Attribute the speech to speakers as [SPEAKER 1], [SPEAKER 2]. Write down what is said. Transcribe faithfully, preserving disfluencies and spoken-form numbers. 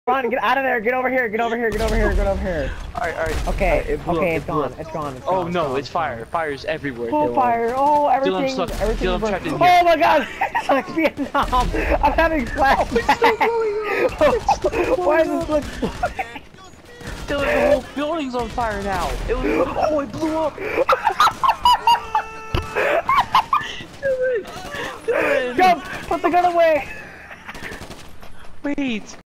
[SPEAKER 1] Ron, get out of there. Get over here. Get over here. Get over here. Get over here.
[SPEAKER 2] Alright, alright.
[SPEAKER 1] Okay.
[SPEAKER 2] Right, it blew
[SPEAKER 1] okay,
[SPEAKER 2] up,
[SPEAKER 1] it's
[SPEAKER 2] it blew
[SPEAKER 1] gone.
[SPEAKER 2] up.
[SPEAKER 1] It's gone. It's
[SPEAKER 2] Oh
[SPEAKER 1] gone.
[SPEAKER 2] no,
[SPEAKER 1] gone,
[SPEAKER 2] it's fire. Fire's everywhere.
[SPEAKER 1] Oh,
[SPEAKER 2] Dylan.
[SPEAKER 1] fire. Oh, everything.
[SPEAKER 2] Dylan, stuck.
[SPEAKER 1] Everything.
[SPEAKER 2] Dylan, I'm trapped in
[SPEAKER 1] Oh
[SPEAKER 2] here.
[SPEAKER 1] my god. It's like Vietnam. I'm having flashbacks. Why does this look
[SPEAKER 2] Dylan, the whole building's on fire now. It was. Oh, it blew up. Dylan. Dylan.
[SPEAKER 1] Jump! Put the gun away!
[SPEAKER 2] Wait.